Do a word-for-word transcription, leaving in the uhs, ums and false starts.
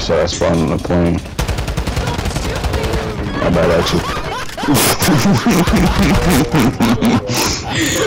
said I spawned on the plane. I bet at you.